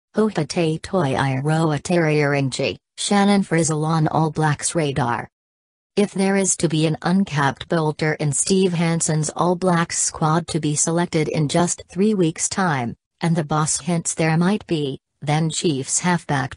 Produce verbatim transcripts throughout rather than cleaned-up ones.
Hohepa Toiroa Tahuriorangi, Shannon Frizell on All Blacks radar. If there is to be an uncapped bolter in Steve Hanson's All Blacks squad to be selected in just three weeks' time, and the boss hints there might be, then Chiefs halfback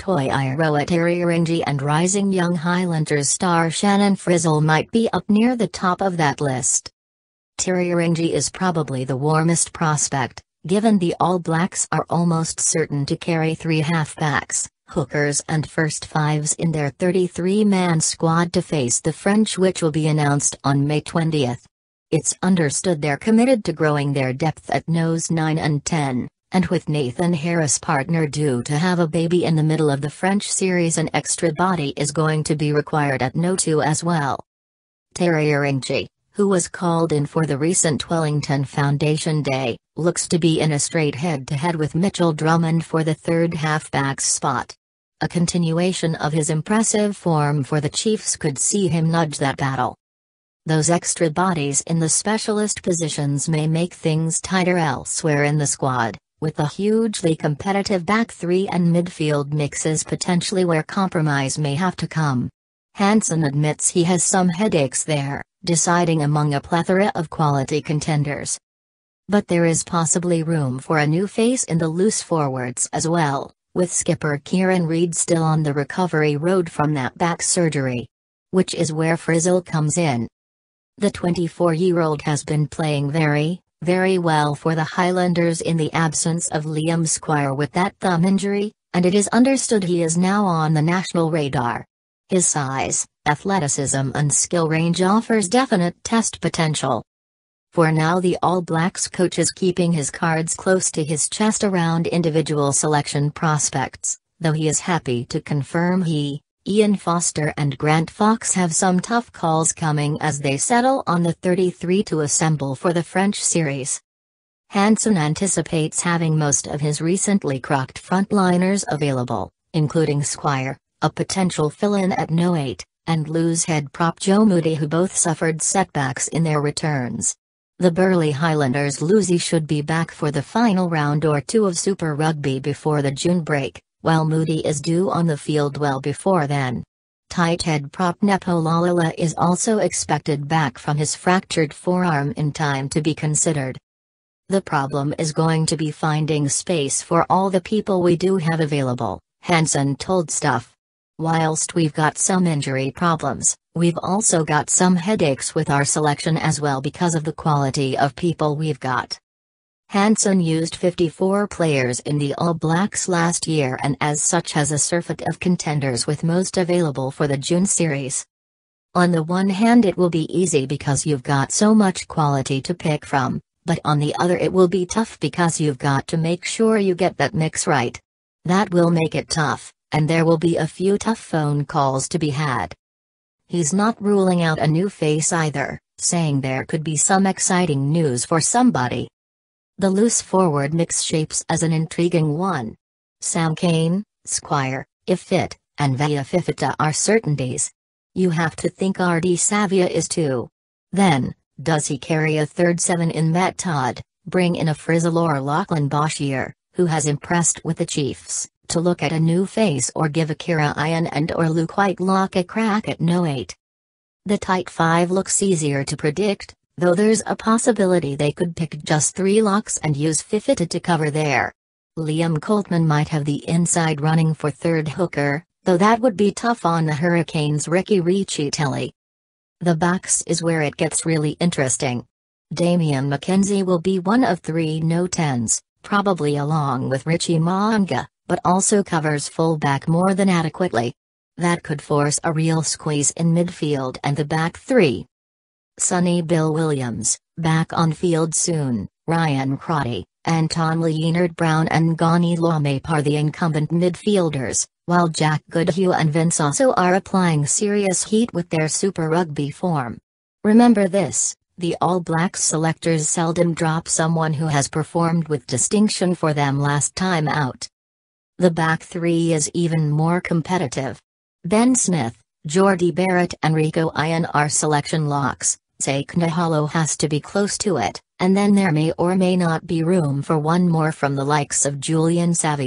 Toiroa Tahuriorangi and rising young Highlanders star Shannon Frizell might be up near the top of that list. Tahuriorangi is probably the warmest prospect, given the All Blacks are almost certain to carry three halfbacks, hookers and first fives in their thirty-three man squad to face the French, which will be announced on May twentieth. It's understood they're committed to growing their depth at nose nine and ten, and with Nathan Harris partner due to have a baby in the middle of the French series, an extra body is going to be required at no two as well. Tahuriorangi, who was called in for the recent Wellington Foundation Day, looks to be in a straight head-to-head with Mitchell Drummond for the third halfback's spot. A continuation of his impressive form for the Chiefs could see him nudge that battle. Those extra bodies in the specialist positions may make things tighter elsewhere in the squad, with the hugely competitive back three and midfield mixes potentially where compromise may have to come. Hanson admits he has some headaches there, deciding among a plethora of quality contenders. But there is possibly room for a new face in the loose forwards as well, with skipper Kieran Reid still on the recovery road from that back surgery. Which is where Frizell comes in. The twenty-four-year-old has been playing very, very well for the Highlanders in the absence of Liam Squire with that thumb injury, and it is understood he is now on the national radar. His size, athleticism and skill range offers definite test potential. For now the All Blacks coach is keeping his cards close to his chest around individual selection prospects, though he is happy to confirm he, Ian Foster and Grant Fox have some tough calls coming as they settle on the thirty-three to assemble for the French series. Hanson anticipates having most of his recently crocked frontliners available, including Squire, a potential fill-in at no eight, and lose head prop Joe Moody, who both suffered setbacks in their returns. The burly Highlanders Lucy should be back for the final round or two of Super Rugby before the June break, while Moody is due on the field well before then. Tight head prop Nepo Laulala is also expected back from his fractured forearm in time to be considered. The problem is going to be finding space for all the people we do have available, Hanson told Stuff. Whilst we've got some injury problems, we've also got some headaches with our selection as well because of the quality of people we've got. Hanson used fifty-four players in the All Blacks last year and as such has a surfeit of contenders with most available for the June series. On the one hand it will be easy because you've got so much quality to pick from, but on the other it will be tough because you've got to make sure you get that mix right. That will make it tough, and there will be a few tough phone calls to be had. He's not ruling out a new face either, saying there could be some exciting news for somebody. The loose forward mix shapes as an intriguing one. Sam Cane, Squire, if fit, and Via Fifita are certainties. You have to think R D Savia is too. Then, does he carry a third seven in Matt Todd, bring in a Frizell or Lachlan Boshier, who has impressed with the Chiefs, to look at a new face, or give Akira Ian and or Luke Whitelock a crack at no eight? The tight five looks easier to predict, though there's a possibility they could pick just three locks and use Fifita to cover there. Liam Coltman might have the inside running for third hooker, though that would be tough on the Hurricanes' Ricky Ricciutelli. The backs is where it gets really interesting. Damian McKenzie will be one of three no tens, probably along with Richie Mo'unga, but also covers fullback more than adequately. That could force a real squeeze in midfield and the back three. Sonny Bill Williams, back on field soon, Ryan Crotty, Anton Leonard Brown and Gani Laumape are the incumbent midfielders, while Jack Goodhue and Vince also are applying serious heat with their Super Rugby form. Remember this, the All Blacks selectors seldom drop someone who has performed with distinction for them last time out. The back three is even more competitive. Ben Smith, Jordy Barrett and Rico Ian are selection locks. Sake Nahalo has to be close to it, and then there may or may not be room for one more from the likes of Julian Savia,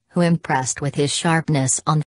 who impressed with his sharpness on